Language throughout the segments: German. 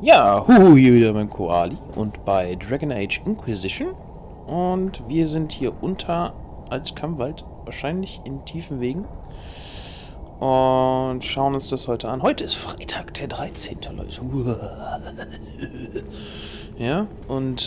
Ja, hier wieder mein Koali und bei Dragon Age Inquisition. Und wir sind hier unter Altkammwald, wahrscheinlich in tiefen Wegen. Und schauen uns das heute an. Heute ist Freitag, der 13. Leute. Ja, und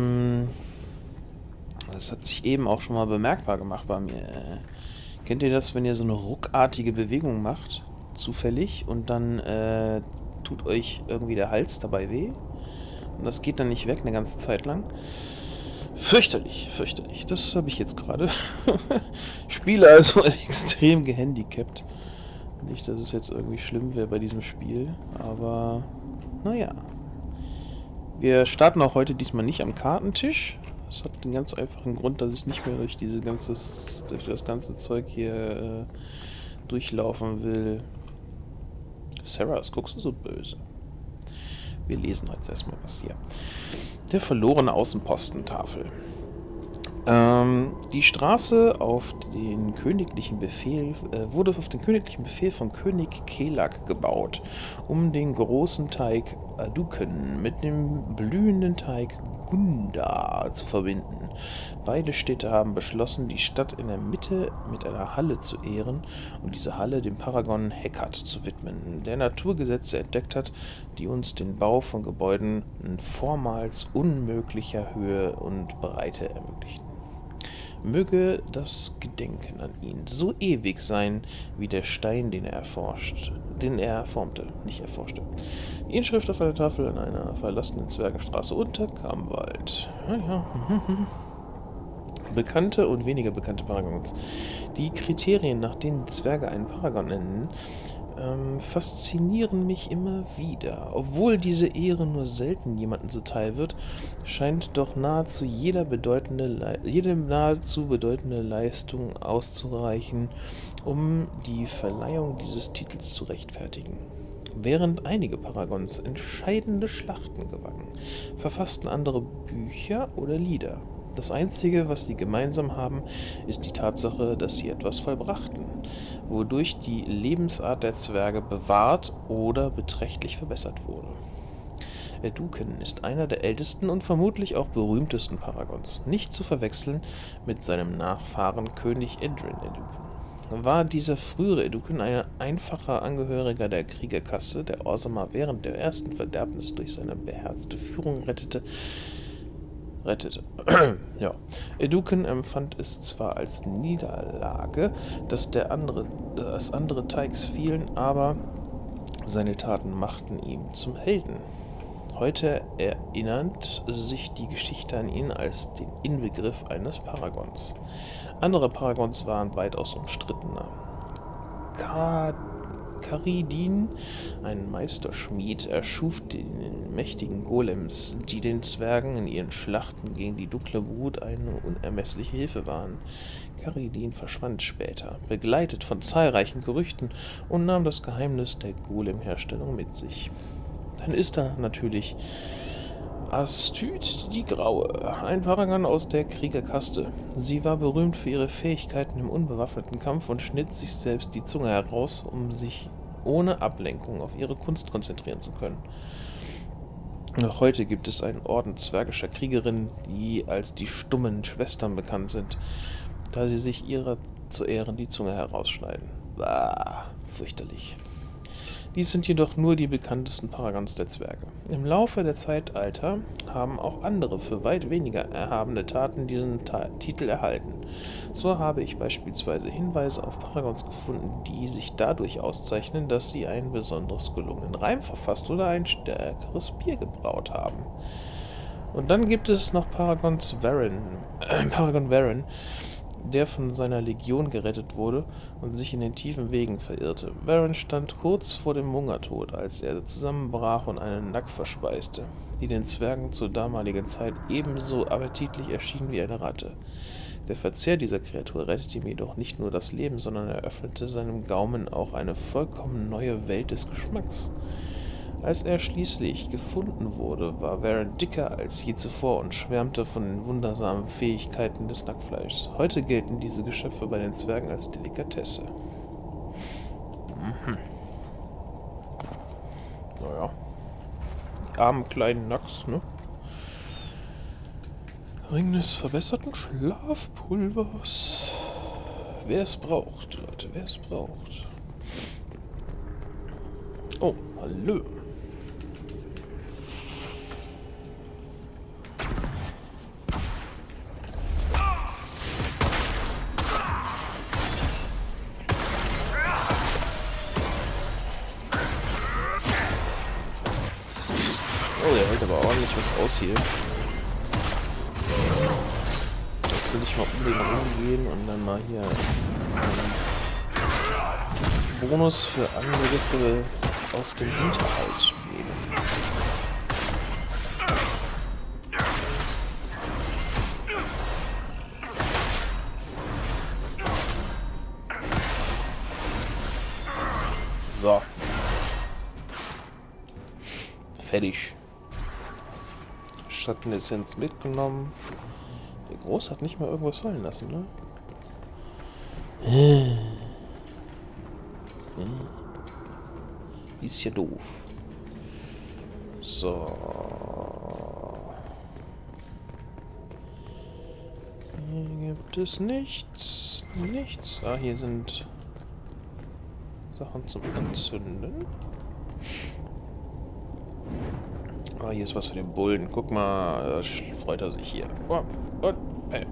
das hat sich eben auch schon mal bemerkbar gemacht bei mir. Kennt ihr das, wenn ihr so eine ruckartige Bewegung macht, zufällig, und dann tut euch irgendwie der Hals dabei weh? Und das geht dann nicht weg eine ganze Zeit lang. Fürchterlich, fürchterlich. Das habe ich jetzt gerade. Spiele also extrem gehandicapt. Nicht, dass es jetzt irgendwie schlimm wäre bei diesem Spiel, aber naja. Wir starten auch heute diesmal nicht am Kartentisch. Das hat den ganz einfachen Grund, dass ich nicht mehr durch das ganze Zeug hier durchlaufen will. Sarah, was guckst du so böse? Wir lesen jetzt erstmal was hier. Der verlorene Außenpostentafel. Die Straße auf den königlichen Befehl wurde auf den königlichen Befehl von König Kelak gebaut, um den großen Teig Aduken mit dem blühenden Teig Gunda zu verbinden. Beide Städte haben beschlossen, die Stadt in der Mitte mit einer Halle zu ehren und diese Halle dem Paragon Hekkat zu widmen, der Naturgesetze entdeckt hat, die uns den Bau von Gebäuden in vormals unmöglicher Höhe und Breite ermöglichten. Möge das Gedenken an ihn so ewig sein, wie der Stein, den er formte, nicht erforschte. Die Inschrift auf einer Tafel an einer verlassenen Zwergenstraße unter Kammwald. Ja. Bekannte und weniger bekannte Paragons. Die Kriterien, nach denen die Zwerge einen Paragon nennen, faszinieren mich immer wieder. Obwohl diese Ehre nur selten jemandem zuteil wird, scheint doch nahezu jede nahezu bedeutende Leistung auszureichen, um die Verleihung dieses Titels zu rechtfertigen. Während einige Paragons entscheidende Schlachten gewannen, verfassten andere Bücher oder Lieder. Das Einzige, was sie gemeinsam haben, ist die Tatsache, dass sie etwas vollbrachten, wodurch die Lebensart der Zwerge bewahrt oder beträchtlich verbessert wurde. Aduken ist einer der ältesten und vermutlich auch berühmtesten Paragons, nicht zu verwechseln mit seinem Nachfahren König Edrin Aduken. War dieser frühere Aduken ein einfacher Angehöriger der Kriegerkaste, der Orzammar während der ersten Verderbnis durch seine beherzte Führung rettete. Ja. Aduken empfand es zwar als Niederlage, dass andere Teigs fielen, aber seine Taten machten ihn zum Helden. Heute erinnert sich die Geschichte an ihn als den Inbegriff eines Paragons. Andere Paragons waren weitaus umstrittener. Caridin, ein Meisterschmied, erschuf die mächtigen Golems, die den Zwergen in ihren Schlachten gegen die dunkle Brut eine unermessliche Hilfe waren. Caridin verschwand später, begleitet von zahlreichen Gerüchten, und nahm das Geheimnis der Golem-Herstellung mit sich. Dann ist da natürlich Astyt die Graue, ein Paragon aus der Kriegerkaste. Sie war berühmt für ihre Fähigkeiten im unbewaffneten Kampf und schnitt sich selbst die Zunge heraus, um sich ohne Ablenkung auf ihre Kunst konzentrieren zu können. Noch heute gibt es einen Orden zwergischer Kriegerinnen, die als die stummen Schwestern bekannt sind, da sie sich ihrer zu Ehren die Zunge herausschneiden. Fürchterlich. Dies sind jedoch nur die bekanntesten Paragons der Zwerge. Im Laufe der Zeitalter haben auch andere für weit weniger erhabene Taten diesen Titel erhalten. So habe ich beispielsweise Hinweise auf Paragons gefunden, die sich dadurch auszeichnen, dass sie einen besonders gelungenen Reim verfasst oder ein stärkeres Bier gebraut haben. Und dann gibt es noch Paragon Varen, der von seiner Legion gerettet wurde und sich in den tiefen Wegen verirrte. Varen stand kurz vor dem Hungertod, als er zusammenbrach und einen Nack verspeiste, die den Zwergen zur damaligen Zeit ebenso appetitlich erschien wie eine Ratte. Der Verzehr dieser Kreatur rettete ihm jedoch nicht nur das Leben, sondern eröffnete seinem Gaumen auch eine vollkommen neue Welt des Geschmacks. Als er schließlich gefunden wurde, war Varen dicker als je zuvor und schwärmte von den wundersamen Fähigkeiten des Nackfleischs. Heute gelten diese Geschöpfe bei den Zwergen als Delikatesse. Naja. armen kleinen Nacks, ne? Ring des verbesserten Schlafpulvers. Wer es braucht, Leute, wer es braucht. Oh, hallo. Oh, der hält aber ordentlich was aus hier. Jetzt will ich mal unbedingt rumgehen und dann mal hier Bonus für Angriffe aus dem Hinterhalt geben. So. Fertig. Schattenessenz mitgenommen. Der Groß hat nicht mal irgendwas fallen lassen, ne? Ist ja doof. So. Hier gibt es nichts. Nichts. Ah, hier sind Sachen zum Anzünden. Ah, hier ist was für den Bullen. Guck mal, da freut er sich hier. Oh, und, hey.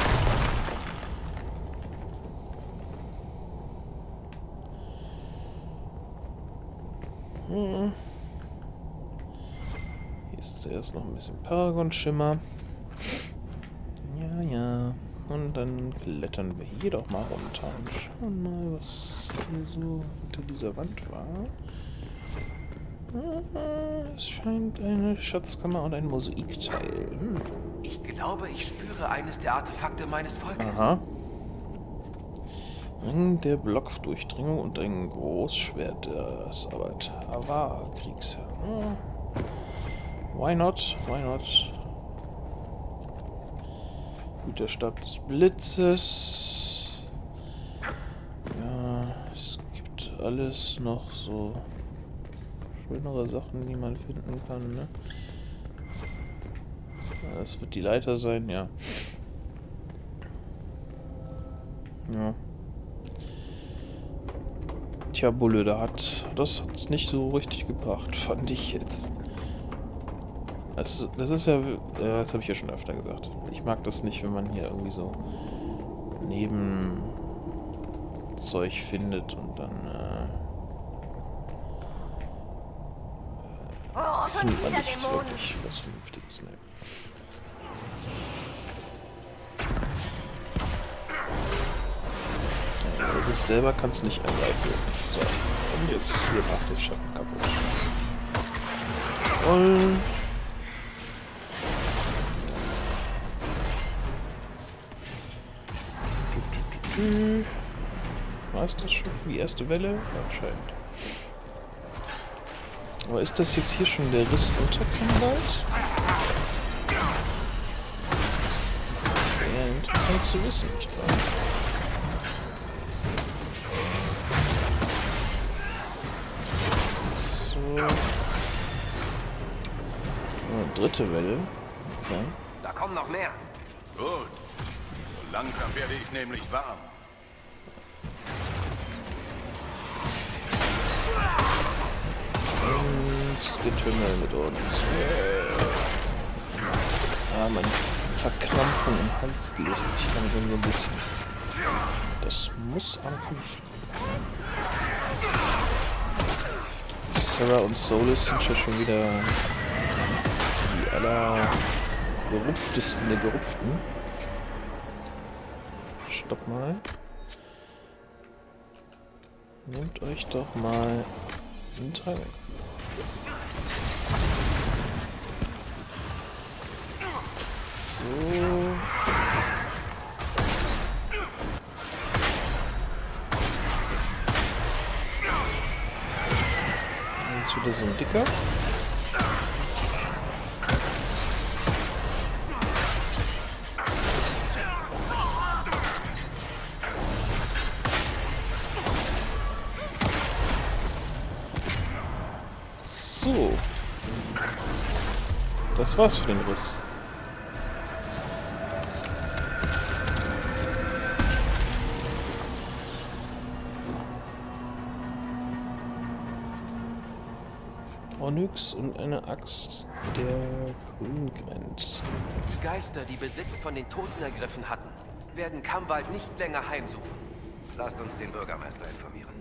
Hier ist zuerst noch ein bisschen Paragon-Schimmer. Ja, ja. Und dann klettern wir hier doch mal runter und schauen mal, was hier so hinter dieser Wand war. Es scheint eine Schatzkammer und ein Mosaikteil. Ich glaube, ich spüre eines der Artefakte meines Volkes. Aha. Ring der Blockdurchdringung und ein Großschwert des Avar-Kriegsherrn. Why not? Why not? Guter Stab des Blitzes. Ja, es gibt alles noch so schönere Sachen, die man finden kann, ne? Ja, das wird die Leiter sein, ja. Ja. Tja, Bulle, das hat's nicht so richtig gebracht, fand ich jetzt. Das ist ja, das habe ich ja schon öfter gesagt. Ich mag das nicht, wenn man hier irgendwie so Nebenzeug findet und dann findet man nicht wirklich was Vernünftiges. Ne? Ja, das selber kannst du nicht angreifen. So, und jetzt hier macht den Schatten kaputt. Und war es das schon für die erste Welle? Anscheinend. Aber ist das jetzt hier schon der Riss unter Kammwald? Ja, interessant zu wissen, nicht wahr? So. Oh, dritte Welle. Okay. Da kommen noch mehr. Gut. So langsam werde ich nämlich warm. Ins Getümmel mit uns. Ah, meine Verkrampfung im Hals löst sich langsam so ein bisschen. Das muss am Kampf liegen. Sarah und Solis sind ja schon wieder die allergerupftesten der Gerupften. Stopp mal. Nehmt euch doch mal einen Trank. So. Jetzt wieder so ein dicker. So. Das war's für den Riss. Onyx und eine Axt der Grüngrenz. Die Geister, die Besitz von den Toten ergriffen hatten, werden Kamwald nicht länger heimsuchen. Lasst uns den Bürgermeister informieren.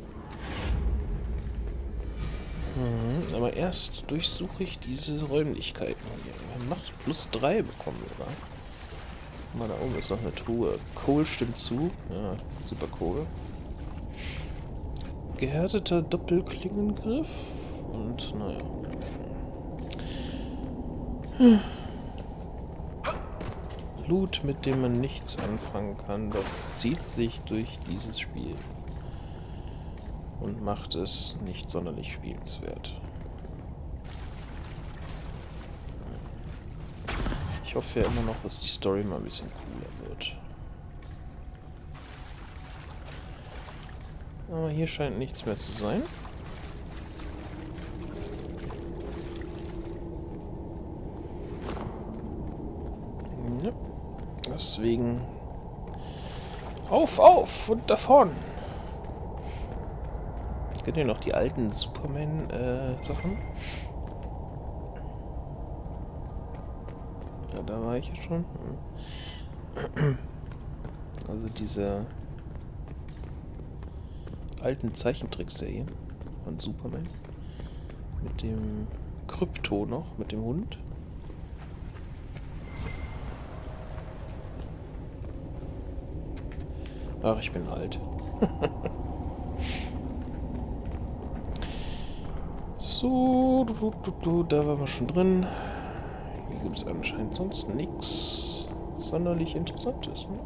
Aber erst durchsuche ich diese Räumlichkeiten hier. Wir haben Macht +3 bekommen, oder? Guck mal, da oben ist noch eine Truhe. Kohl stimmt zu. Ja, super Kohl. Gehärteter Doppelklingengriff. Und naja. Loot, mit dem man nichts anfangen kann, das zieht sich durch dieses Spiel. Und macht es nicht sonderlich spielenswert. Ich hoffe ja immer noch, dass die Story mal ein bisschen cooler wird. Aber hier scheint nichts mehr zu sein. Ja. Deswegen auf und davon. Es gibt ja noch die alten Superman-Sachen. Ja, da war ich ja schon. Also diese alten Zeichentrickserien von Superman. Mit dem Krypto noch, mit dem Hund. Ach, ich bin alt. So, da waren wir schon drin. Hier gibt es anscheinend sonst nichts sonderlich Interessantes. Ne?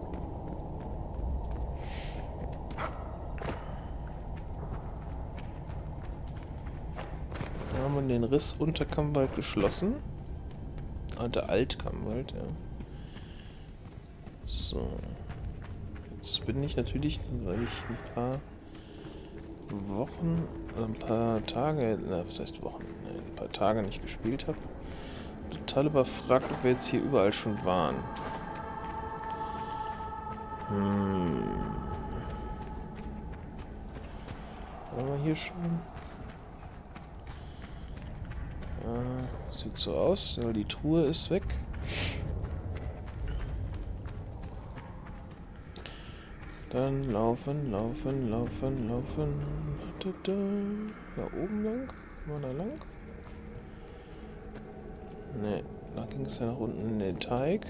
Da haben wir den Riss unter Kamwald geschlossen. Der Alt-Kamwald, ja. So. Jetzt bin ich natürlich, weil ich ein paar Wochen, ein paar Tage, was heißt Wochen, ein paar Tage nicht gespielt habe, total überfragt, ob wir jetzt hier überall schon waren. Waren wir hier schon? Sieht so aus, weil die Truhe ist weg. Dann laufen. Da oben lang? Mal da lang? Ne, da ging es ja nach unten in den Teig.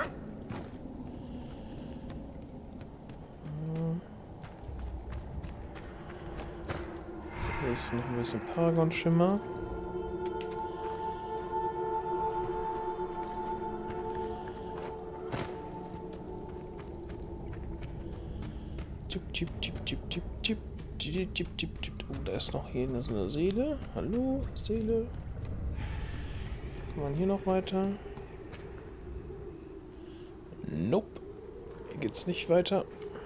Hier ist noch ein bisschen Paragon-Schimmer. Oh, da ist noch hier so eine Seele. Hallo, Seele. Kann man hier noch weiter? Nope. Hier geht's nicht weiter.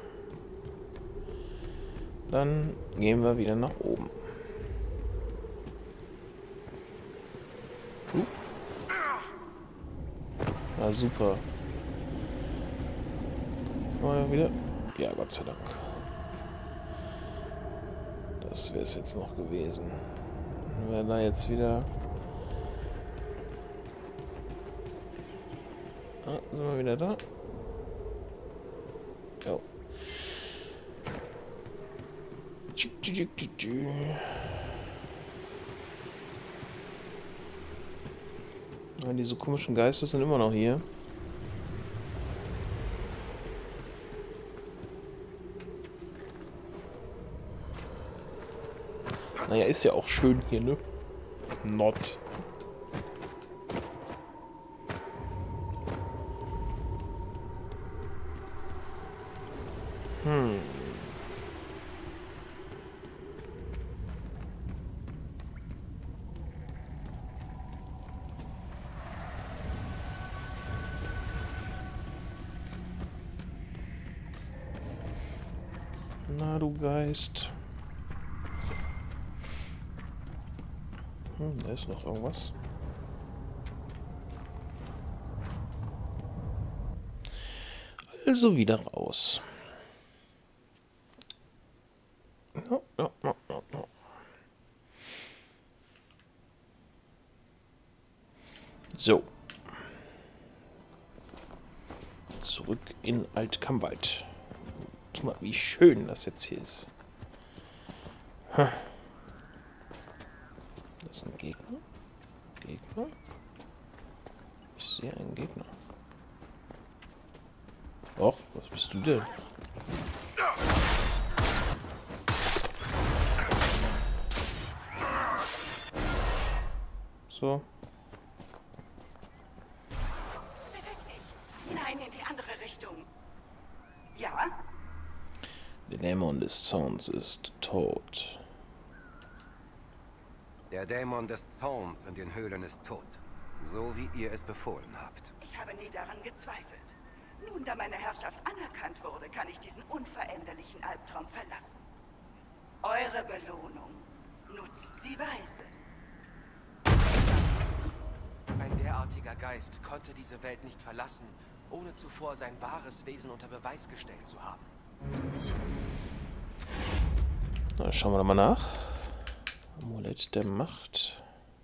Dann gehen wir wieder nach oben. Ah, super. Mal wieder. Ja, Gott sei Dank. Das wäre es jetzt noch gewesen. Dann wäre da jetzt wieder... Ah, sind wir wieder da? Ja. Ja, diese komischen Geister sind immer noch hier. Naja, ist ja auch schön hier, ne? Not. Na, du Geist. Da ist noch irgendwas. Also wieder raus. Ja, ja, ja, ja, ja. So. Zurück in Alt-Kammwald. Guck mal, wie schön das jetzt hier ist. Das ist ein Gegner. Gegner? Ich sehe einen Gegner. Och, was bist du denn? So. Beweg dich. Nein, in die andere Richtung. Ja? Der Dämon des Zorns ist tot. Der Dämon des Zorns in den Höhlen ist tot. So wie ihr es befohlen habt. Ich habe nie daran gezweifelt. Nun, da meine Herrschaft anerkannt wurde, kann ich diesen unveränderlichen Albtraum verlassen. Eure Belohnung. Nutzt sie weise. Ein derartiger Geist konnte diese Welt nicht verlassen, ohne zuvor sein wahres Wesen unter Beweis gestellt zu haben. Na, schauen wir doch mal nach. Amulett der Macht.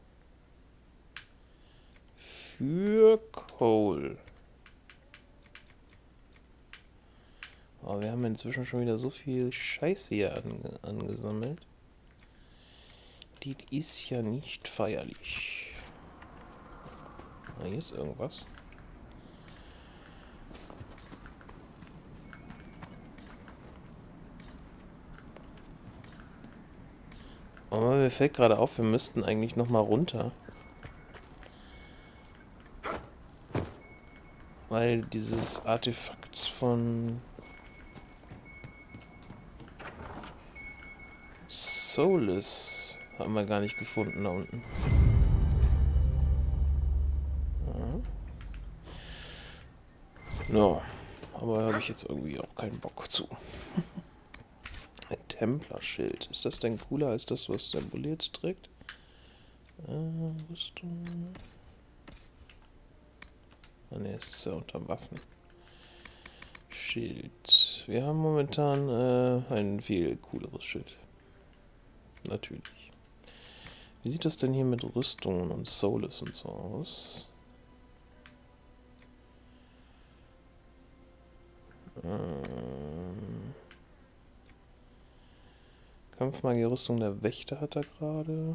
Für Cole. Aber wir haben inzwischen schon wieder so viel Scheiße hier angesammelt. Die ist ja nicht feierlich. Ah, hier ist irgendwas. Aber mir fällt gerade auf, wir müssten eigentlich noch mal runter. Weil dieses Artefakt von Solus haben wir gar nicht gefunden da unten. Ja. No, aber habe ich jetzt irgendwie auch keinen Bock zu. Ein Templerschild. Ist das denn cooler als das, was der Bulle jetzt trägt? Rüstung. Ah ne, es ist ja unter Waffen. Schild. Wir haben momentan ein viel cooleres Schild. Natürlich. Wie sieht das denn hier mit Rüstungen und Solus und so aus? Kampfmagie-Rüstung der Wächter hat er gerade.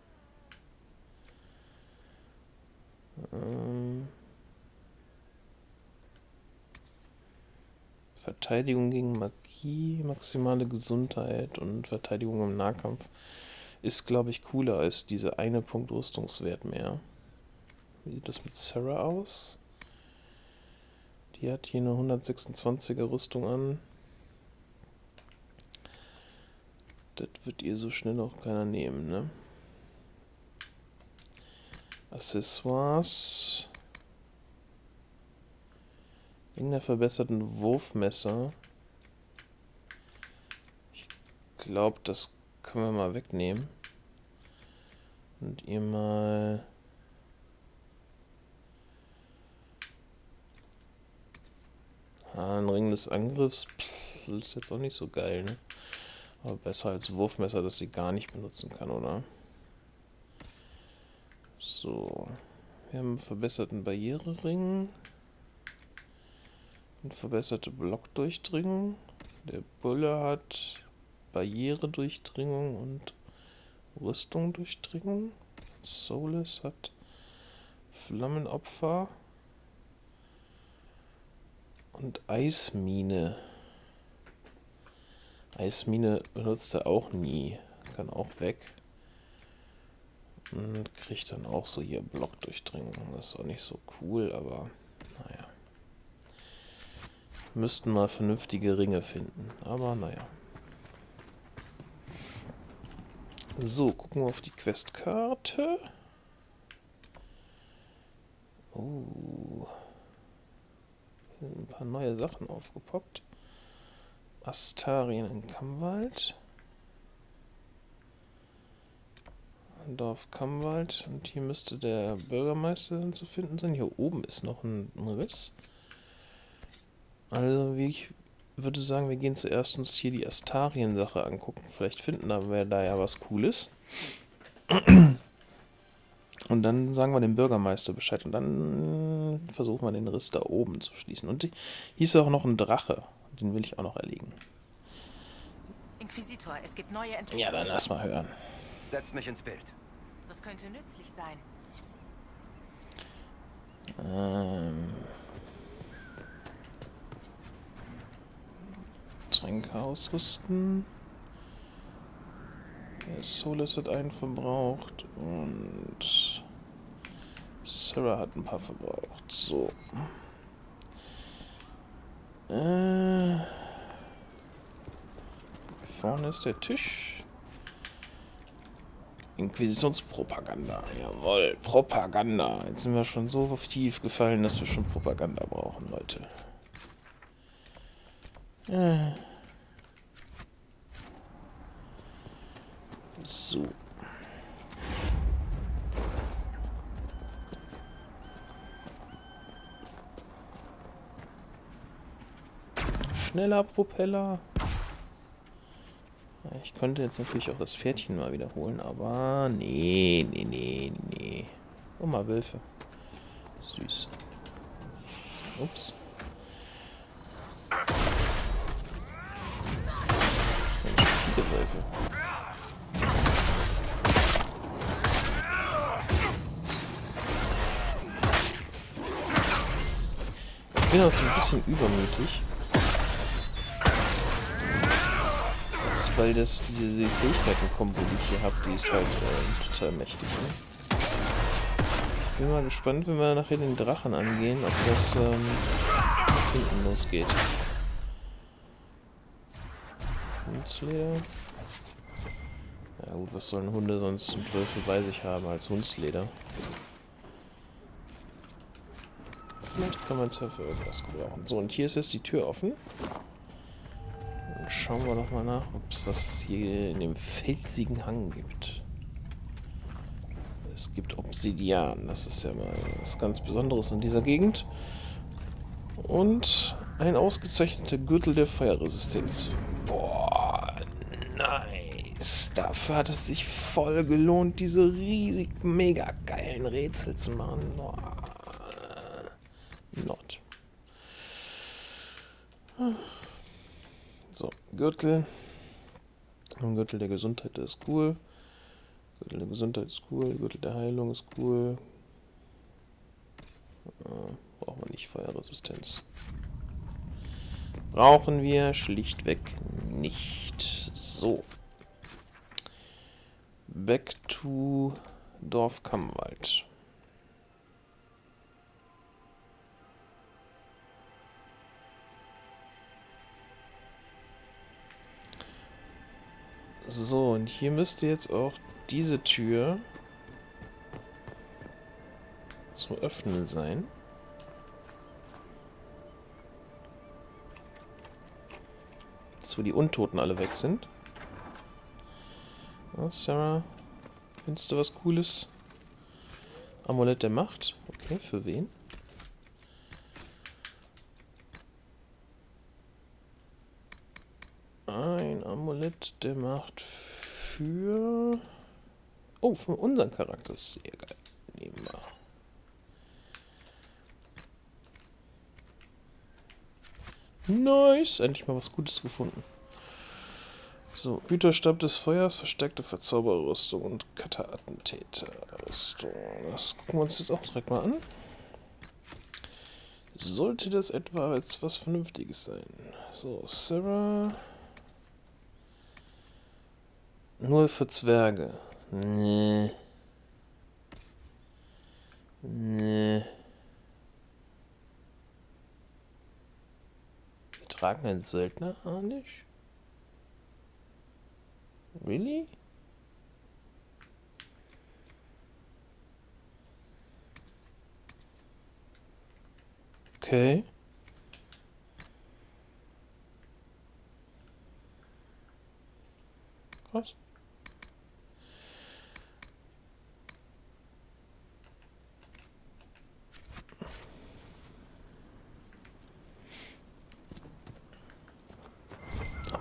Verteidigung gegen Magie, maximale Gesundheit und Verteidigung im Nahkampf ist, glaube ich, cooler als diese eine Punkt Rüstungswert mehr. Wie sieht das mit Sarah aus? Die hat hier eine 126er Rüstung an. Das wird ihr so schnell auch keiner nehmen, ne? Accessoires. Wegen der verbesserten Wurfmesser. Ich glaube, das können wir mal wegnehmen. Und ihr mal... ein Ring des Angriffs. Pff, ist jetzt auch nicht so geil, ne? Aber besser als Wurfmesser, das sie gar nicht benutzen kann, oder? So. Wir haben einen verbesserten Barrierering. Und verbesserte Blockdurchdringung. Der Bulle hat Barrieredurchdringung und Rüstungdurchdringung. Solus hat Flammenopfer und Eismine. Eismine benutzt er auch nie. Kann auch weg. Und kriegt dann auch so hier Blockdurchdringung. Das ist auch nicht so cool, aber naja. Müssten mal vernünftige Ringe finden. Aber naja. So, gucken wir auf die Questkarte. Oh. Hier sind ein paar neue Sachen aufgepoppt. Astarien in Kammwald. Dorf Kammwald. Und hier müsste der Bürgermeister dann zu finden sein. Hier oben ist noch ein Riss. Also, wie ich würde sagen, wir gehen zuerst uns hier die Astarien-Sache angucken. Vielleicht finden wir da ja was Cooles. Und dann sagen wir dem Bürgermeister Bescheid. Und dann versuchen wir den Riss da oben zu schließen. Und hier ist auch noch ein Drache. Den will ich auch noch erlegen. Inquisitor, es gibt neue Entwicklungen. Ja, dann lass mal hören. Setzt mich ins Bild. Das könnte nützlich sein. Tränke ausrüsten. Der Solis hat einen verbraucht und Sarah hat ein paar verbraucht. So. Vorne ist der Tisch. Inquisitionspropaganda. Jawohl, Propaganda. Jetzt sind wir schon so tief gefallen, dass wir schon Propaganda brauchen, Leute. So. Schneller Propeller. Ich könnte jetzt natürlich auch das Pferdchen mal wiederholen, aber nee. Oh, mal Wölfe. Süß. Ups. Mensch, viele Wölfe. Ich bin auch so ein bisschen übermütig. Weil das diese Fähigkeiten-Kombo, die ich hier habe, die ist halt total mächtig. Ne? Ich bin mal gespannt, wenn wir nachher den Drachen angehen, ob das hinten losgeht. Hundsleder. Ja gut, was sollen Hunde sonst und Wölfe bei sich haben als Hundsleder? Vielleicht kann man es ja für irgendwas gebrauchen. So, und hier ist jetzt die Tür offen. Schauen wir doch mal nach, ob es was hier in dem felsigen Hang gibt. Es gibt Obsidian, das ist ja mal was ganz Besonderes in dieser Gegend. Und ein ausgezeichneter Gürtel der Feuerresistenz. Boah, nice. Dafür hat es sich voll gelohnt, diese riesig mega geilen Rätsel zu machen. Boah. Not. So, Gürtel. Und Gürtel der Gesundheit ist cool. Gürtel der Gesundheit ist cool. Gürtel der Heilung ist cool. Brauchen wir nicht. Feuerresistenz. Brauchen wir schlichtweg nicht. So. Back to Dorf Kammwald. So, und hier müsste jetzt auch diese Tür zu öffnen sein. Jetzt, wo die Untoten alle weg sind. Oh, Sarah, findest du was Cooles? Amulett der Macht. Okay, für wen? Ein Amulett der Macht für... Oh, für unseren Charakter. Sehr geil. Nehmen wir. Nice. Endlich mal was Gutes gefunden. So, Hüterstab des Feuers, verstärkte Verzaubererrüstung und Kata-Attentäter-Rüstung. Das gucken wir uns jetzt auch direkt mal an. Sollte das etwa jetzt was Vernünftiges sein? So, Sarah... Nur für Zwerge. Nee. Nee. Wir tragen einen Söldner-Harnisch? Really? Okay. Krass.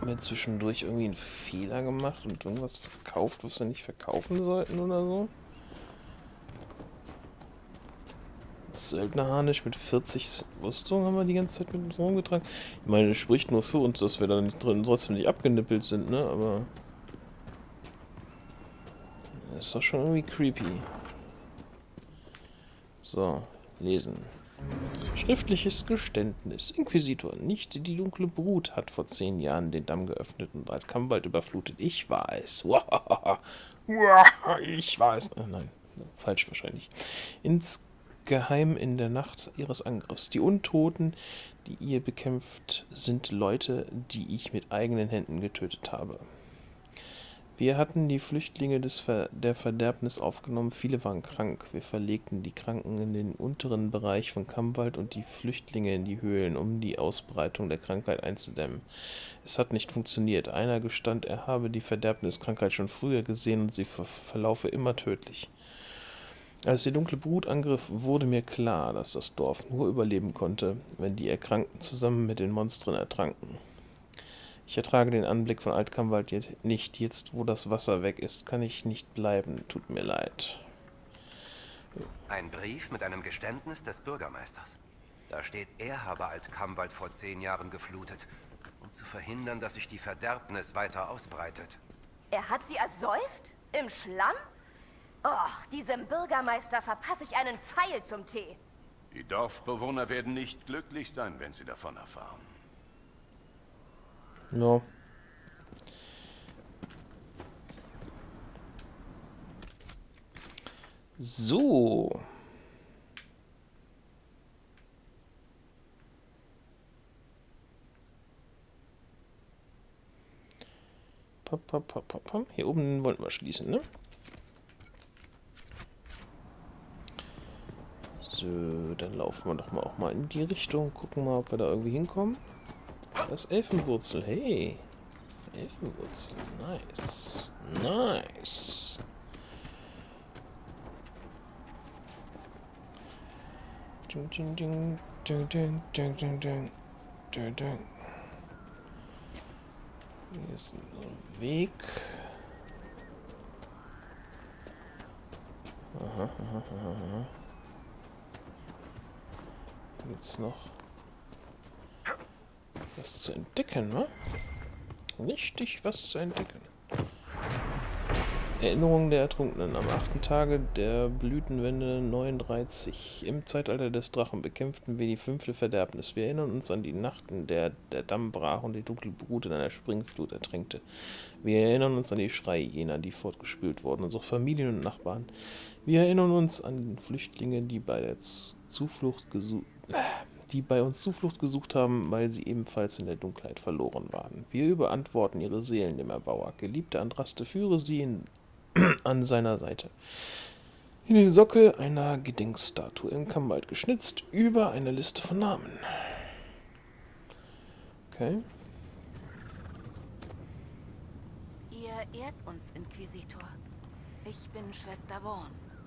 Haben wir zwischendurch irgendwie einen Fehler gemacht und irgendwas verkauft, was wir nicht verkaufen sollten oder so? Söldnerharnisch mit 40 Rüstung haben wir die ganze Zeit mit uns rumgetragen. Ich meine, es spricht nur für uns, dass wir da nicht drin, trotzdem nicht abgenippelt sind, ne? Aber das ist doch schon irgendwie creepy. So, lesen. Schriftliches Geständnis. Inquisitor, nicht die dunkle Brut hat vor 10 Jahren den Damm geöffnet und Alt-Kammwald überflutet. Ich war es. Ich war es. Nein, falsch wahrscheinlich. Insgeheim in der Nacht ihres Angriffs. Die Untoten, die ihr bekämpft, sind Leute, die ich mit eigenen Händen getötet habe. Wir hatten die Flüchtlinge der Verderbnis aufgenommen, viele waren krank. Wir verlegten die Kranken in den unteren Bereich von Kammwald und die Flüchtlinge in die Höhlen, um die Ausbreitung der Krankheit einzudämmen. Es hat nicht funktioniert. Einer gestand, er habe die Verderbniskrankheit schon früher gesehen und sie verlaufe immer tödlich. Als die dunkle Brut angriff, wurde mir klar, dass das Dorf nur überleben konnte, wenn die Erkrankten zusammen mit den Monstern ertranken. Ich ertrage den Anblick von Alt-Kammwald nicht. Jetzt, wo das Wasser weg ist, kann ich nicht bleiben. Tut mir leid. Ein Brief mit einem Geständnis des Bürgermeisters. Da steht, er habe Alt-Kammwald vor 10 Jahren geflutet, um zu verhindern, dass sich die Verderbnis weiter ausbreitet. Er hat sie ersäuft? Im Schlamm? Och, diesem Bürgermeister verpasse ich einen Pfeil zum Tee. Die Dorfbewohner werden nicht glücklich sein, wenn sie davon erfahren. No. So. Hier oben wollten wir schließen, ne? So, dann laufen wir doch mal auch mal in die Richtung. Gucken mal, ob wir da irgendwie hinkommen. Das Elfenwurzel, hey. Elfenwurzel, nice. Nice. Ding, ding, ding, ding, ding, ding, ding, ding, ding, ding. Hier ist ein Weg. Aha, aha, aha. Da gibt's noch was zu entdecken, ne? Richtig was zu entdecken. Erinnerung der Ertrunkenen. Am 8. Tage der Blütenwende 39. Im Zeitalter des Drachen bekämpften wir die 5. Verderbnis. Wir erinnern uns an die Nacht, in der der Damm brach und die dunkle Brut in einer Springflut ertränkte. Wir erinnern uns an die Schreie jener, die fortgespült wurden, unsere Familien und Nachbarn. Wir erinnern uns an Flüchtlinge, die bei uns Zuflucht gesucht haben, weil sie ebenfalls in der Dunkelheit verloren waren. Wir überantworten ihre Seelen dem Erbauer. Geliebte Andraste, führe sie an seiner Seite. In den Sockel einer Gedenkstatue im Kammwald geschnitzt, über eine Liste von Namen. Okay. Ihr ehrt uns, Inquisitor. Ich bin Schwester Vaughn.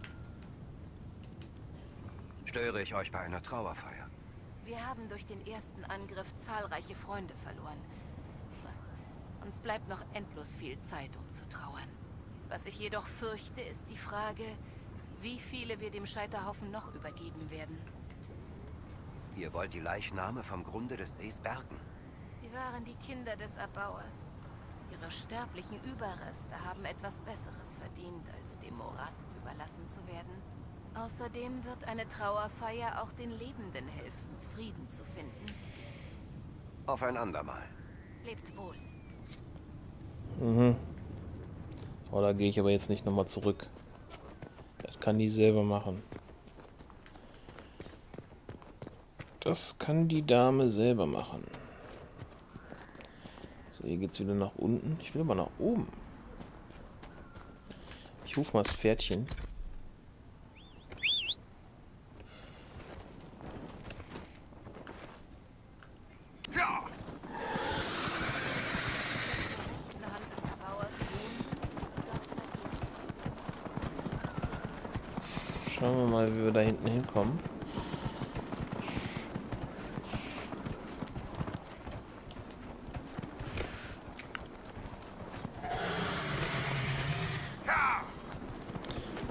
Störe ich euch bei einer Trauerfeier? Wir haben durch den ersten Angriff zahlreiche Freunde verloren. Uns bleibt noch endlos viel Zeit, um zu trauern. Was ich jedoch fürchte, ist die Frage, wie viele wir dem Scheiterhaufen noch übergeben werden. Ihr wollt die Leichname vom Grunde des Sees bergen? Sie waren die Kinder des Erbauers. Ihre sterblichen Überreste haben etwas Besseres verdient, als dem Morast überlassen zu werden. Außerdem wird eine Trauerfeier auch den Lebenden helfen, Frieden zu finden. Auf ein andermal. Lebt wohl. Mhm. Oh, da gehe ich aber jetzt nicht nochmal zurück. Das kann die selber machen. Das kann die Dame selber machen. So, hier geht's wieder nach unten. Ich will aber nach oben. Ich rufe mal das Pferdchen. Schauen wir mal, wie wir da hinten hinkommen.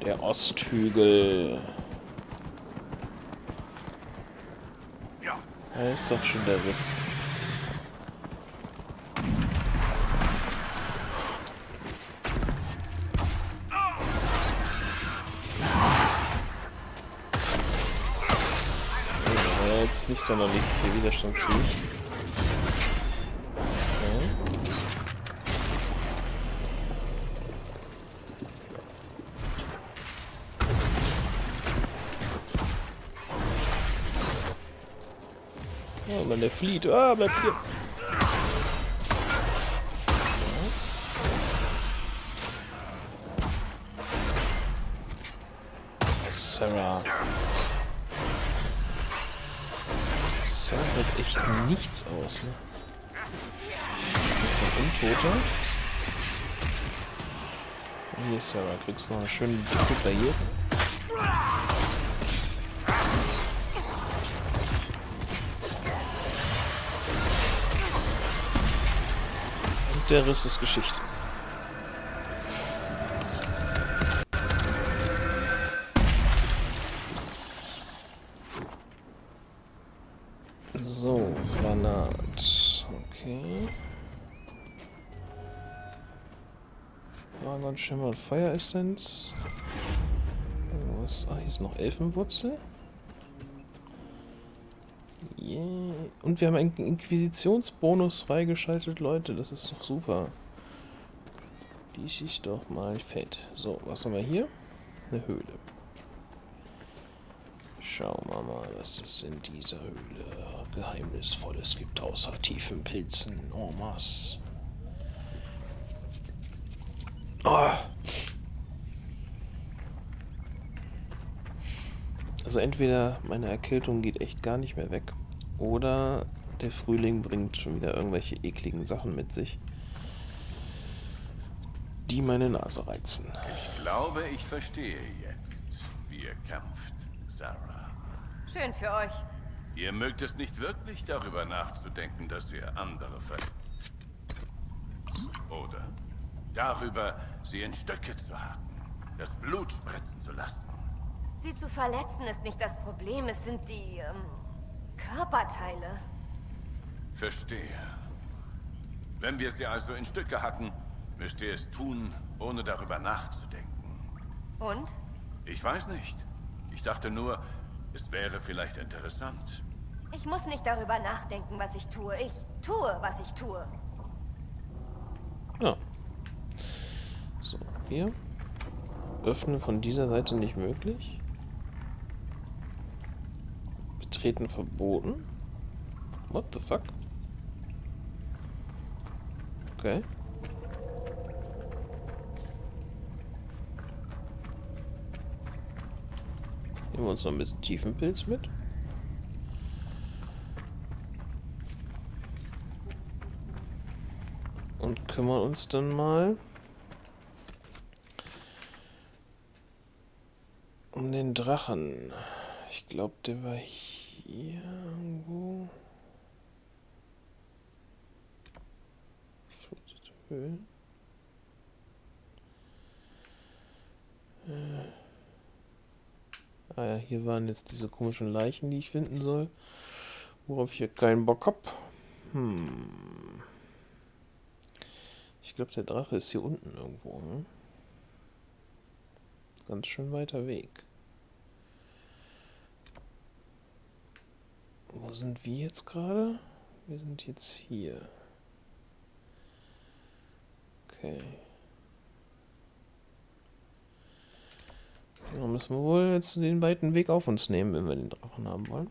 Der Osthügel. Ja. Da ist doch schon der Riss. Jetzt nicht sonderlich viel widerstandsfähig. Oh Mann, der flieht. Ah, bleibt hier. Sarah. Sarah hält echt nichts aus, ne? Das ist ein Untoter. Und hier ist Sarah. Kriegst du noch eine schöne dicke Barriere. Und der Riss ist Geschichte. So, Granat. Okay. Argon, Schimmer und Feueressenz. Ah, hier ist noch Elfenwurzel. Yeah. Und wir haben einen Inquisitionsbonus freigeschaltet, Leute. Das ist doch super. Die Schicht doch mal fett. So, was haben wir hier? Eine Höhle. Schauen wir mal, was es in dieser Höhle Geheimnisvolles gibt, außer tiefen Pilzen. En masse. Oh. Also entweder meine Erkältung geht echt gar nicht mehr weg, oder der Frühling bringt schon wieder irgendwelche ekligen Sachen mit sich, die meine Nase reizen. Ich glaube, ich verstehe jetzt, wie ihr kämpft, Sarah. Schön für euch. Ihr mögt es nicht wirklich darüber nachzudenken, dass ihr andere verletzt. Oder darüber, sie in Stücke zu hacken, das Blut spritzen zu lassen. Sie zu verletzen ist nicht das Problem, es sind die, Körperteile. Verstehe. Wenn wir sie also in Stücke hacken, müsst ihr es tun, ohne darüber nachzudenken. Und? Ich weiß nicht. Ich dachte nur, es wäre vielleicht interessant. Ich muss nicht darüber nachdenken, was ich tue. Ich tue, was ich tue. Ja. So, hier. Öffnen von dieser Seite nicht möglich. Betreten verboten. What the fuck? Okay. Nehmen wir uns noch ein bisschen Tiefenpilz mit. Und kümmern uns dann mal um den Drachen. Ich glaube, der war hier irgendwo. Höhlen. Ah ja, hier waren jetzt diese komischen Leichen, die ich finden soll. Worauf ich hier keinen Bock hab. Ich glaube, der Drache ist hier unten irgendwo. Ne? Ganz schön weiter Weg. Wo sind wir jetzt gerade? Wir sind jetzt hier. Okay. Ja, müssen wir wohl jetzt den weiten Weg auf uns nehmen, wenn wir den Drachen haben wollen.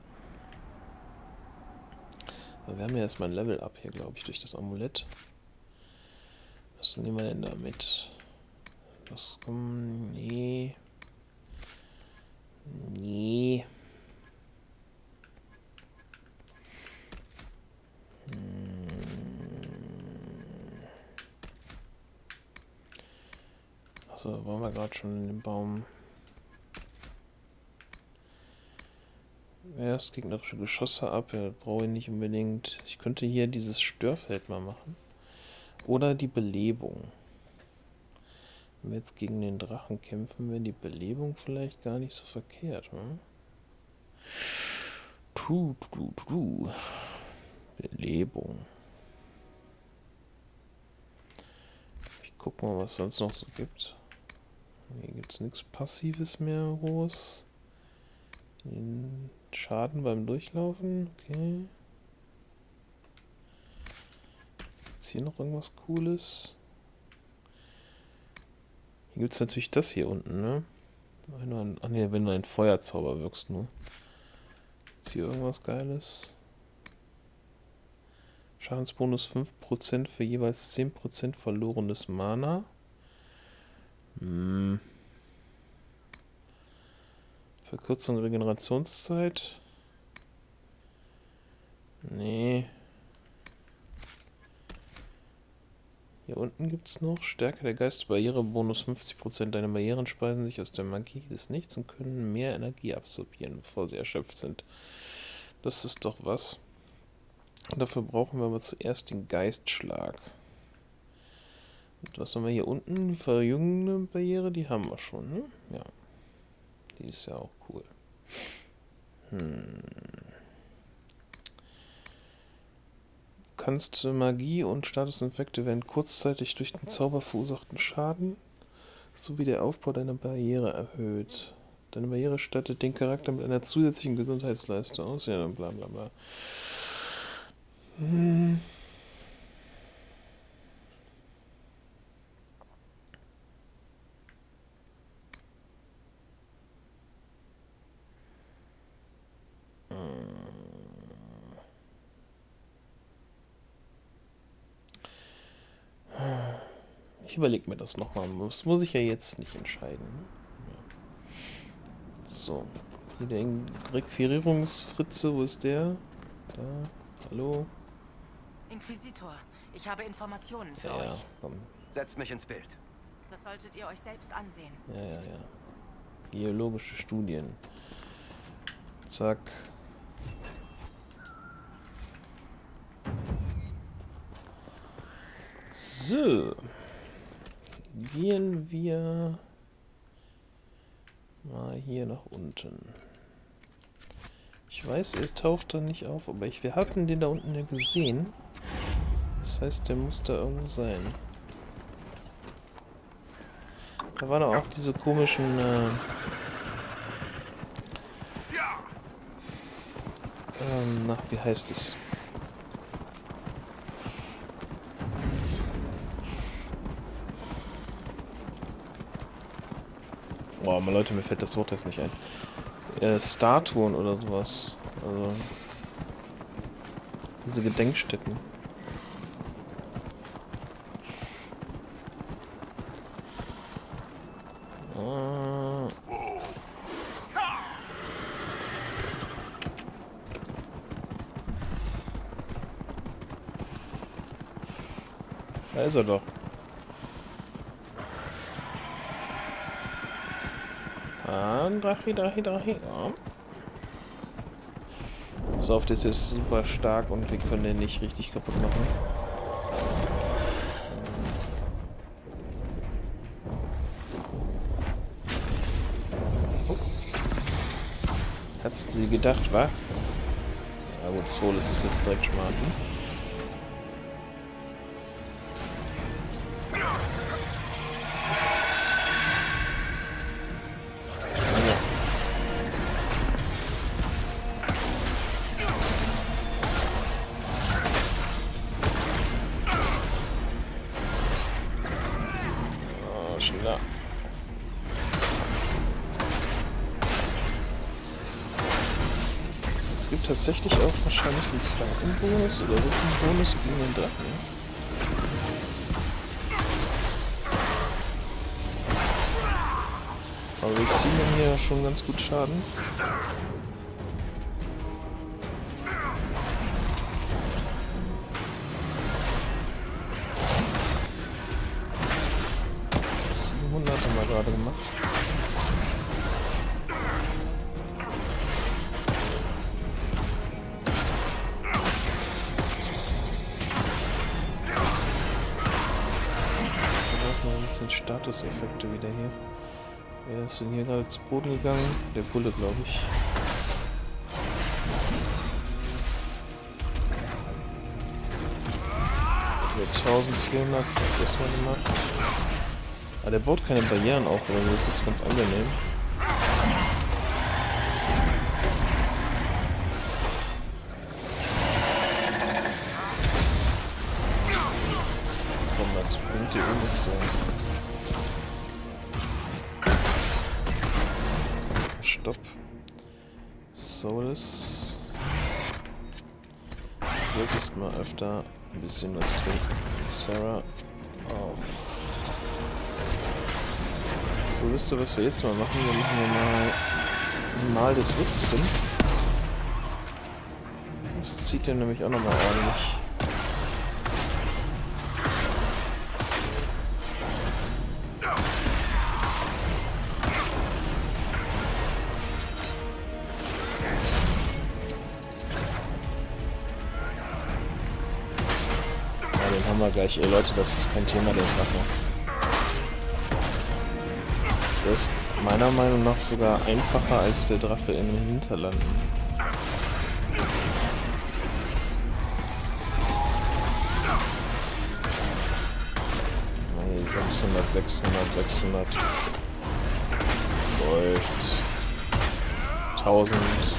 Aber wir haben ja erstmal ein Level-Up hier, glaube ich, durch das Amulett. Was nehmen wir denn da mit? Das kommt... Nee. Nee. Achso, waren wir gerade schon in dem Baum. Wer das gegnerische Geschosse ab? Ja, brauche ich nicht unbedingt. Ich könnte hier dieses Störfeld mal machen. Oder die Belebung. Wenn wir jetzt gegen den Drachen kämpfen, wäre die Belebung vielleicht gar nicht so verkehrt. Hm? Belebung. Ich guck mal, was es sonst noch so gibt. Hier gibt es nichts Passives mehr groß. Den Schaden beim Durchlaufen. Okay. Ist hier noch irgendwas Cooles? Hier gibt es natürlich das hier unten, ne? Wenn du einen Feuerzauber wirkst, nur. Ist hier irgendwas Geiles? Schadensbonus 5% für jeweils 10% verlorenes Mana. Verkürzung Regenerationszeit. Nee. Hier unten gibt es noch Stärke der Geistbarriere, Bonus 50%. Deine Barrieren speisen sich aus der Magie des Nichts und können mehr Energie absorbieren, bevor sie erschöpft sind. Das ist doch was. Dafür brauchen wir aber zuerst den Geistschlag. Und was haben wir hier unten? Die verjüngende Barriere, die haben wir schon, ne? Ja. Die ist ja auch cool. Kannst Magie und Statusinfekte werden kurzzeitig durch den Zauber verursachten Schaden sowie der Aufbau deiner Barriere erhöht. Deine Barriere stattet den Charakter mit einer zusätzlichen Gesundheitsleiste aus. Ja, dann bla bla bla. Ich überlege mir das nochmal. Das muss ich ja jetzt nicht entscheiden. Ja. So. Hier der Requirierungsfritze. Wo ist der? Da. Hallo. Inquisitor, ich habe Informationen für Ja, euch. komm. Setzt mich ins Bild. Das solltet ihr euch selbst ansehen. Ja. Geologische Studien. Zack. So. Gehen wir mal hier nach unten. Ich weiß, er taucht da nicht auf, aber wir hatten den da unten ja gesehen. Das heißt, der muss da irgendwo sein. Da waren auch diese komischen wie heißt es? Boah, mal Leute, mir fällt das Wort jetzt nicht ein. Statuen oder sowas. Also diese Gedenkstätten. Da ist er doch. Drache. Ja. Pass auf, das ist super stark und wir können den nicht richtig kaputt machen. Oh. Hast du gedacht, wa? Ja gut, Soul ist es jetzt direkt schmarrn. Schneller. Es gibt tatsächlich auch wahrscheinlich einen Flankenbonus oder Rückenbonus gegen den Drachen. Aber wir ziehen hier schon ganz gut Schaden. Haben wir gerade gemacht. Wir brauchen noch ein bisschen bisschen Statuseffekte wieder hier. Wer ist denn hier gerade zu Boden gegangen? Der Bulle, glaube ich. Hier 1400, das mal gemacht. Aber der baut keine Barrieren auf, oder so. Das ist ganz angenehm. Komm, das bringt die nichts so. Stopp. Solus. Du solltest mal öfter ein bisschen was trinken. Sarah. Oh. So, wisst ihr, was wir jetzt mal machen? Wir machen mal die Mal des Wissens hin. Das zieht ja nämlich auch nochmal ordentlich. Den haben wir gleich. Ey Leute, das ist kein Thema, den Drache. Der ist meiner Meinung nach sogar einfacher als der Drache in den Hinterlanden. Nee, 600. Läuft. 1000.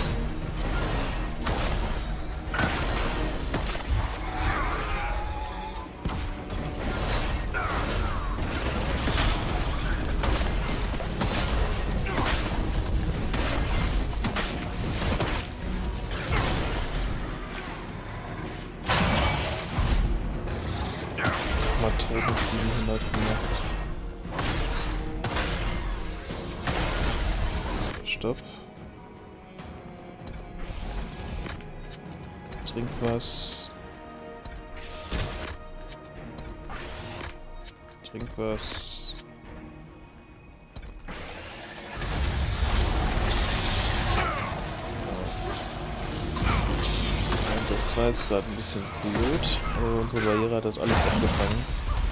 Mal 1700 gemacht. Stopp. Trink was. Trink was. Das war jetzt gerade ein bisschen blöd, aber unsere Barriere hat das alles abgefangen.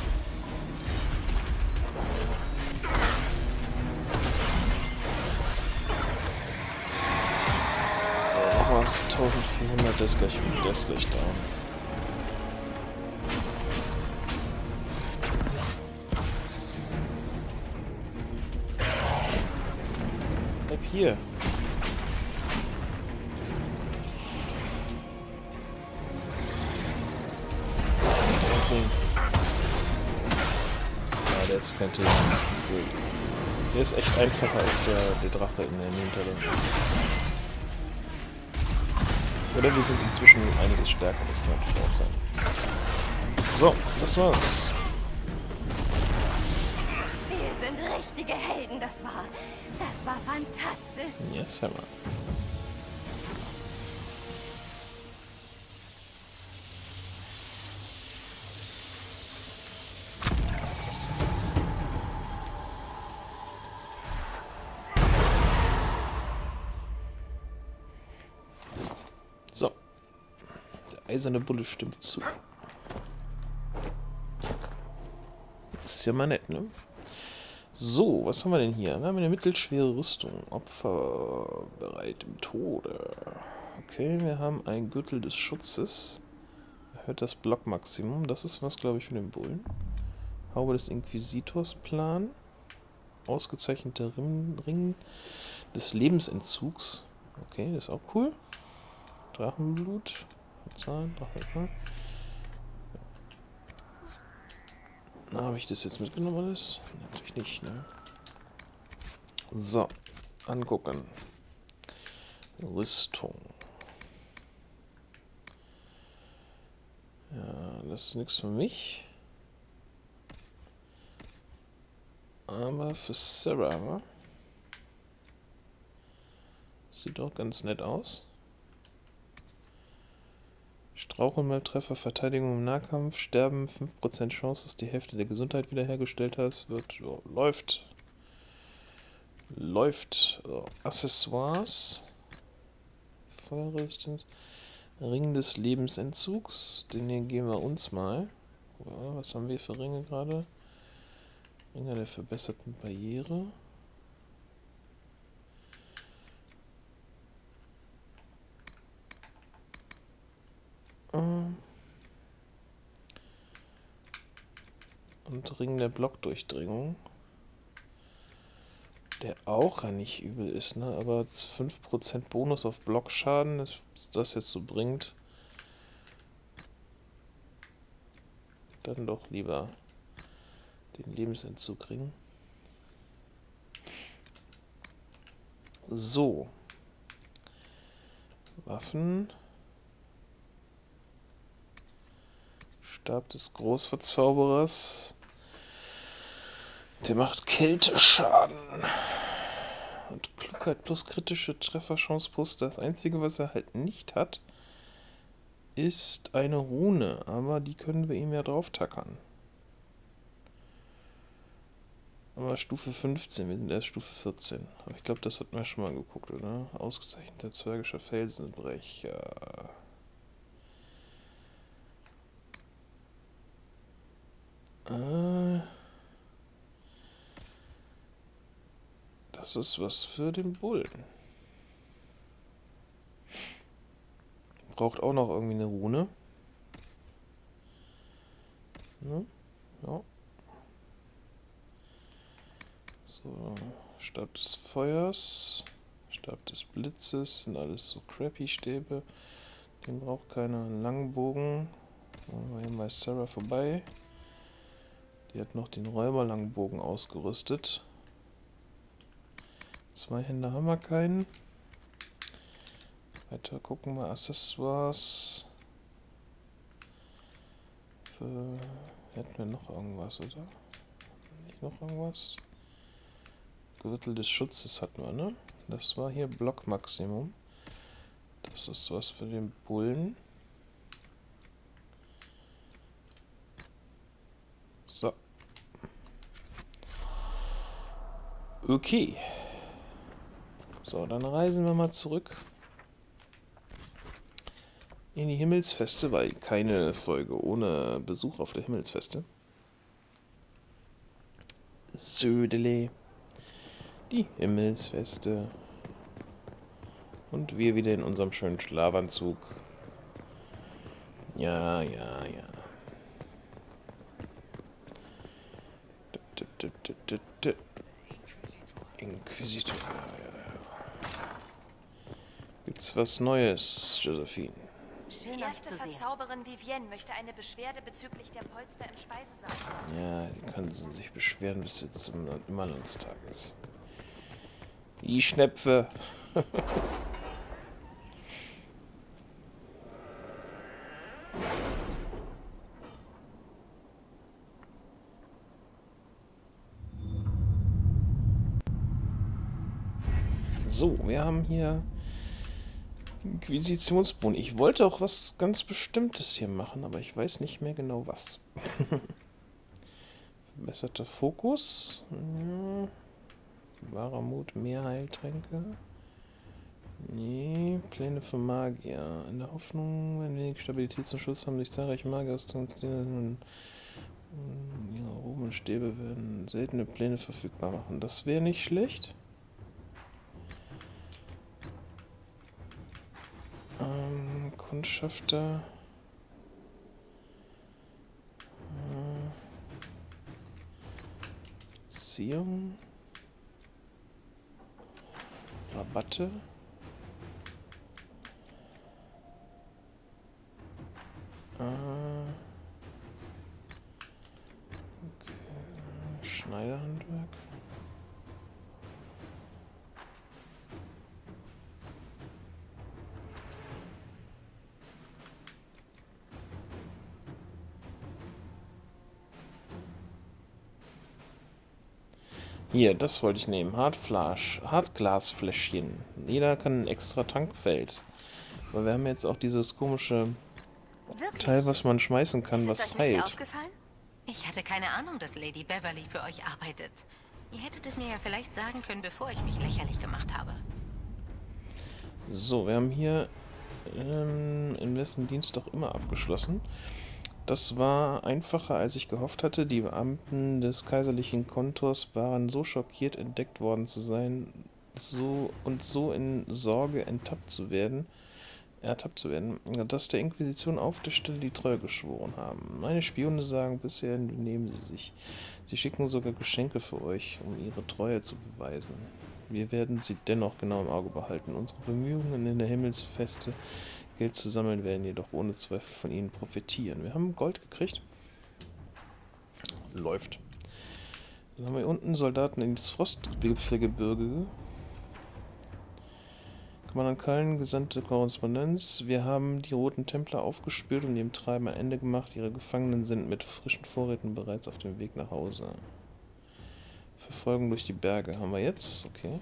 Nochmal 1400, der ist gleich down. Bleib hier. Ja, der ist kein Thema. Der ist echt einfacher als der Drache in den Hintergrund. Oder wir sind inzwischen einiges stärker, das kann natürlich auch sein. So, das war's. Wir sind richtige Helden, das war fantastisch. Yes, Hammer. So. Der eiserne Bulle stimmt zu. Ist ja mal nett, ne? So, was haben wir denn hier? Wir haben eine mittelschwere Rüstung. Opfer bereit im Tode. Okay, wir haben einen Gürtel des Schutzes. Erhöht das Blockmaximum. Das ist was, glaube ich, für den Bullen. Haube des Inquisitors Plan. Ausgezeichneter Ring des Lebensentzugs. Okay, das ist auch cool. Drachenblut. Zahlen, Drache. Na, habe ich das jetzt mitgenommen alles? Natürlich nicht, ne? So, angucken. Rüstung. Ja, das ist nichts für mich. Aber für Sarah. Sieht doch ganz nett aus. Strauchelmaltreffer, Verteidigung im Nahkampf, Sterben, 5% Chance, dass die Hälfte der Gesundheit wiederhergestellt hast. Wird, oh, läuft. Läuft. Oh, Accessoires. Feuerresistenz. Ring des Lebensentzugs. Den hier geben wir uns mal. Ja, was haben wir für Ringe gerade? Ringer der verbesserten Barriere. Und Ring der Blockdurchdringung. Der auch ja nicht übel ist, ne? Aber 5% Bonus auf Blockschaden, was das jetzt so bringt. Dann doch lieber den Lebensentzug kriegen. So. Waffen. Stab des Großverzauberers. Der macht Kälteschaden. Und Klugheit plus kritische Trefferchance plus. Das Einzige, was er halt nicht hat, ist eine Rune. Aber die können wir ihm ja drauf tackern. Aber Stufe 15, wir sind erst Stufe 14. Aber ich glaube, das hatten wir schon mal geguckt, oder? Ausgezeichneter zwergischer Felsenbrecher. Das ist was für den Bullen. Braucht auch noch irgendwie eine Rune. Ja. So, Stab des Feuers, Stab des Blitzes, sind alles so crappy Stäbe. Den braucht keiner. Einen Langbogen. Gehen wir hier bei Sarah vorbei. Die hat noch den Räuberlangbogen ausgerüstet. 2 Hände haben wir keinen. Weiter gucken wir. Accessoires. Hätten wir noch irgendwas, oder? Nicht noch irgendwas? Gürtel des Schutzes hatten wir, ne? Das war hier Blockmaximum. Das ist was für den Bullen. So. Okay. So, dann reisen wir mal zurück in die Himmelsfeste, weil keine Folge ohne Besuch auf der Himmelsfeste. Södele. Die Himmelsfeste. Und wir wieder in unserem schönen Schlafanzug. Ja. Inquisitor. Gibt's was Neues, Josephine? Die erste Verzauberin Vivienne möchte eine Beschwerde bezüglich der Polster im Speisesaal. Ja, die kann sich beschweren, bis jetzt zum Immerlandstag ist. Die Schnepfe. So, wir haben hier Inquisitionsbohnen. Ich wollte auch was ganz Bestimmtes hier machen, aber ich weiß nicht mehr genau was. Verbesserter Fokus. Ja. Wahrer Mut, mehr Heiltränke. Nee, Pläne für Magier. In der Hoffnung, wenn wenig Stabilität zum Schluss haben, sich zahlreiche Magier aus ihre Roben und Stäbe werden seltene Pläne verfügbar machen. Das wäre nicht schlecht. Kundschafter. Beziehung. Rabatte. Okay. Schneiderhandwerk. Hier, das wollte ich nehmen. Hartglasfläschchen. Jeder kann ein extra Tankfeld. Aber wir haben jetzt auch dieses komische Teil, was man schmeißen kann, was heilt. Aufgefallen? Ich hatte keine Ahnung, dass Lady Beverly für euch arbeitet. Ihr hättet es mir ja vielleicht sagen können, bevor ich mich lächerlich gemacht habe. So, wir haben hier in wessen Dienst doch immer abgeschlossen. Das war einfacher, als ich gehofft hatte. Die Beamten des kaiserlichen Kontors waren so schockiert, entdeckt worden zu sein, so in Sorge ertappt zu werden, dass der Inquisition auf der Stelle die Treue geschworen haben. Meine Spione sagen bisher, nehmen sie sich. Sie schicken sogar Geschenke für euch, um ihre Treue zu beweisen. Wir werden sie dennoch genau im Auge behalten. Unsere Bemühungen in der Himmelsfeste Geld zu sammeln, werden jedoch ohne Zweifel von ihnen profitieren. Wir haben Gold gekriegt. Läuft. Dann haben wir unten Soldaten ins Frostgipfelgebirge. Kommandant Cullen, gesandte Korrespondenz. Wir haben die Roten Templer aufgespürt und dem Treiben ein Ende gemacht. Ihre Gefangenen sind mit frischen Vorräten bereits auf dem Weg nach Hause. Verfolgung durch die Berge haben wir jetzt. Okay.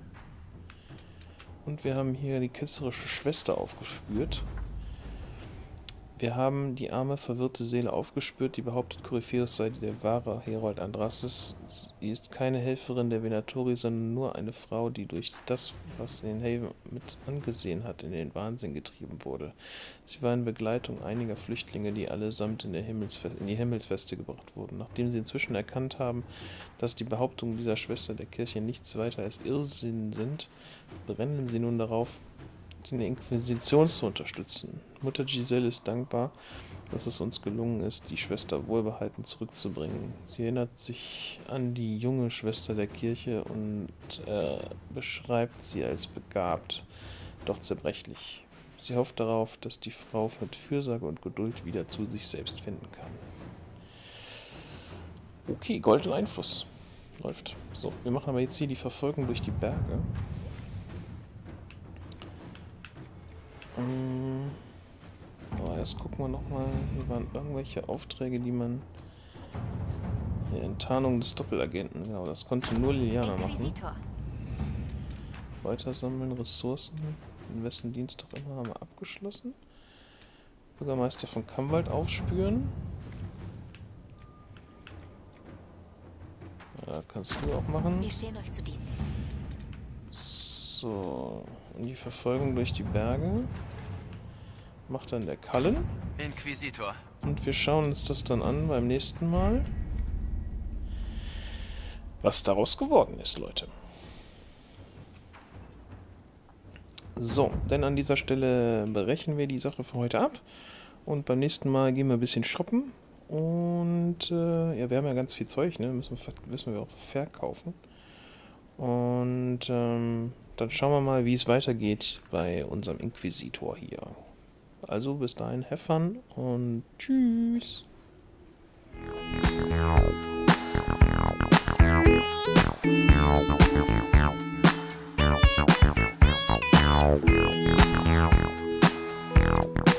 Und wir haben hier die ketzerische Schwester aufgespürt. Wir haben die arme, verwirrte Seele aufgespürt, die behauptet, Korypheus sei der wahre Herold Andrastes. Sie ist keine Helferin der Venatori, sondern nur eine Frau, die durch das, was sie in Haven mit angesehen hat, in den Wahnsinn getrieben wurde. Sie war in Begleitung einiger Flüchtlinge, die allesamt in die Himmelsfeste gebracht wurden. Nachdem sie inzwischen erkannt haben, dass die Behauptungen dieser Schwester der Kirche nichts weiter als Irrsinn sind, brennen sie nun darauf, die Inquisition zu unterstützen. Mutter Giselle ist dankbar, dass es uns gelungen ist, die Schwester wohlbehalten zurückzubringen. Sie erinnert sich an die junge Schwester der Kirche und beschreibt sie als begabt, doch zerbrechlich. Sie hofft darauf, dass die Frau mit Fürsorge und Geduld wieder zu sich selbst finden kann. Okay, Gold und Einfluss. Läuft. So, wir machen aber jetzt hier die Verfolgung durch die Berge. Aber erst gucken wir nochmal. Hier waren irgendwelche Aufträge, die man... Hier, Enttarnung des Doppelagenten. Genau, das konnte nur Liliana machen. Weitersammeln, Ressourcen. In wessen Dienst auch immer haben wir abgeschlossen. Bürgermeister von Kamwald aufspüren. Ja, kannst du auch machen. Wir stehen euch zu Diensten. So, und die Verfolgung durch die Berge macht dann der Cullen. Inquisitor. Und wir schauen uns das dann an beim nächsten Mal, was daraus geworden ist, Leute. So, denn an dieser Stelle brechen wir die Sache für heute ab. Und beim nächsten Mal gehen wir ein bisschen shoppen. Und ja, wir haben ja ganz viel Zeug, ne? Müssen wir auch verkaufen. Und dann schauen wir mal, wie es weitergeht bei unserem Inquisitor hier. Also bis dahin, have fun und tschüss. Wow.